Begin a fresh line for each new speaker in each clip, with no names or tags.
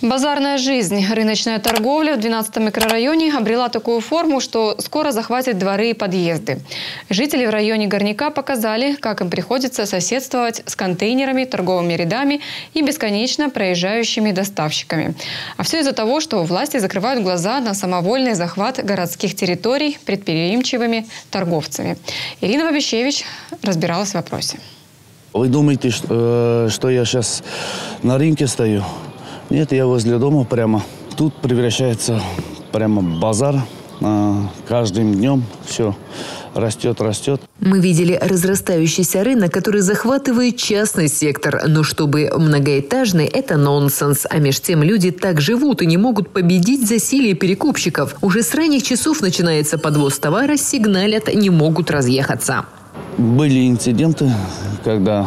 Базарная жизнь, рыночная торговля в 12-м микрорайоне обрела такую форму, что скоро захватит дворы и подъезды. Жители в районе Горняка показали, как им приходится соседствовать с контейнерами, торговыми рядами и бесконечно проезжающими доставщиками. А все из-за того, что власти закрывают глаза на самовольный захват городских территорий предприимчивыми торговцами. Ирина Вабищевич разбиралась в вопросе.
Вы думаете, что я сейчас на рынке стою? Нет, я возле дома прямо. Тут превращается прямо базар. Каждым днем все растет.
Мы видели разрастающийся рынок, который захватывает частный сектор. Но чтобы многоэтажный – это нонсенс. А меж тем люди так живут и не могут победить засилие перекупщиков. Уже с ранних часов начинается подвоз товара, сигналят, не могут разъехаться.
Были инциденты, когда,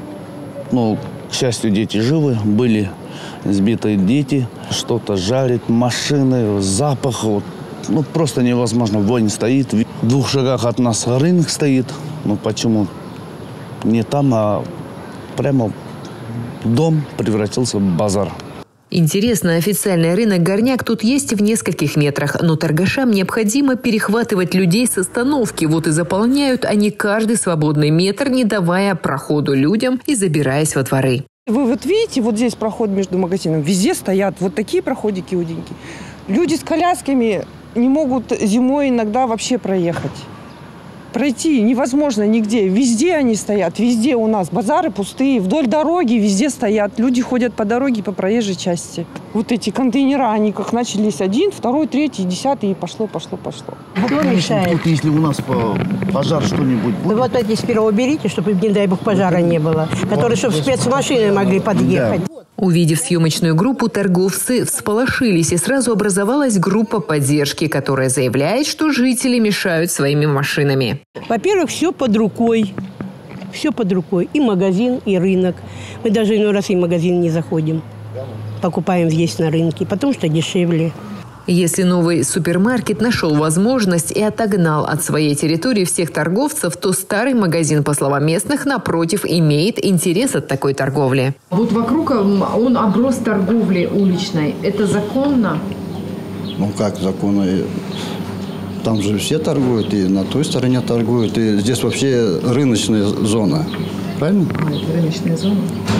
к счастью, дети живы, были сбитые дети, что-то жарит, машины, запах, просто невозможно. Вонь стоит. В 2 шагах от нас рынок стоит. Почему? Не там, а прямо дом превратился в базар.
Интересно, официальный рынок Горняк тут есть в нескольких метрах, но торгашам необходимо перехватывать людей с остановки. Вот и заполняют они каждый свободный метр, не давая проходу людям и забираясь во дворы.
Вы видите, вот здесь проход между магазинами, везде стоят вот такие проходики уденькие. Люди с колясками не могут зимой иногда вообще проехать. Пройти невозможно нигде. Везде они стоят, везде у нас базары пустые, вдоль дороги везде стоят. Люди ходят по дороге, по проезжей части. Вот эти контейнера, они как начались 1, 2, 3, 10 и пошло.
Кто мешает?
Тут, если у нас пожар что-нибудь будет.
Вот эти сперва уберите, чтобы, не дай бог, пожара не было. Которые, чтобы спецмашины могли подъехать.
Увидев съемочную группу, торговцы всполошились, и сразу образовалась группа поддержки, которая заявляет, что жители мешают своими машинами.
Во-первых, все под рукой. Все под рукой. И магазин, и рынок. Мы даже иной раз и в магазин не заходим. Покупаем здесь на рынке, потому что дешевле.
Если новый супермаркет нашел возможность и отогнал от своей территории всех торговцев, то старый магазин, по словам местных, напротив, имеет интерес от такой торговли.
Вот вокруг он оброс торговлей уличной. Это законно?
Как законно? Там же все торгуют, и на той стороне торгуют, и здесь вообще рыночная зона. Правильно?
Это рыночная зона?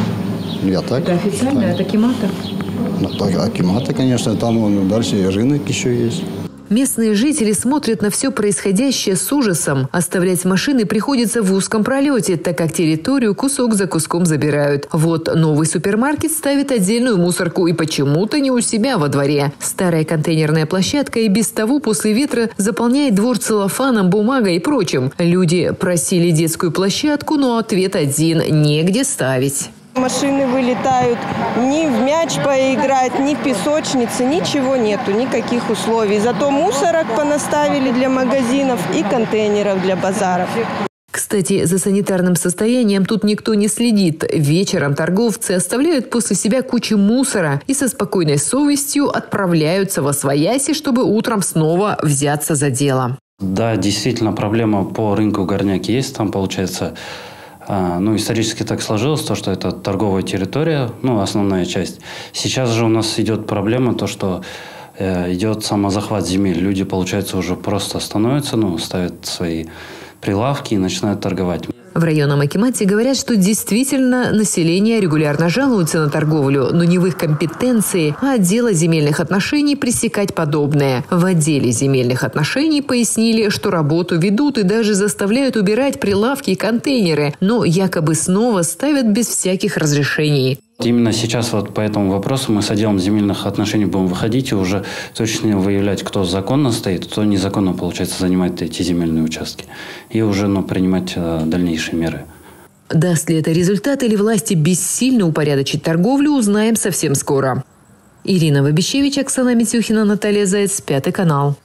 Я так.
Это официально?
Так.
Это Акимата?
Акимата, конечно, там дальше и рынок еще есть.
Местные жители смотрят на все происходящее с ужасом. Оставлять машины приходится в узком пролете, так как территорию кусок за куском забирают. Вот новый супермаркет ставит отдельную мусорку и почему-то не у себя во дворе. Старая контейнерная площадка и без того после ветра заполняет двор целлофаном, бумагой и прочим. Люди просили детскую площадку, но ответ один – негде ставить.
Машины вылетают, ни в мяч поиграть, ни в песочнице, ничего нету, никаких условий. Зато мусорок понаставили для магазинов и контейнеров для базаров.
Кстати, за санитарным состоянием тут никто не следит. Вечером торговцы оставляют после себя кучу мусора и со спокойной совестью отправляются восвояси, чтобы утром снова взяться за дело.
Да, действительно, проблема по рынку Горняк есть. Там, получается, исторически так сложилось, что это торговая территория, основная часть. Сейчас же у нас идет проблема, что идет самозахват земель. Люди, получается, уже просто становятся, ставят свои прилавки и начинают торговать.
В районном акимате говорят, что действительно население регулярно жалуется на торговлю, но не в их компетенции, а отдела земельных отношений пресекать подобное. В отделе земельных отношений пояснили, что работу ведут и даже заставляют убирать прилавки и контейнеры, но якобы снова ставят без всяких разрешений.
Именно сейчас по этому вопросу мы с отделом земельных отношений будем выходить и уже точно выявлять, кто законно стоит, кто незаконно, получается, занимает эти земельные участки. И уже принимать дальнейшие меры.
Даст ли это результат или власти бессильно упорядочить торговлю, узнаем совсем скоро. Ирина Вабищевич, Оксана Митюхина, Наталья Заяц, 5 канал.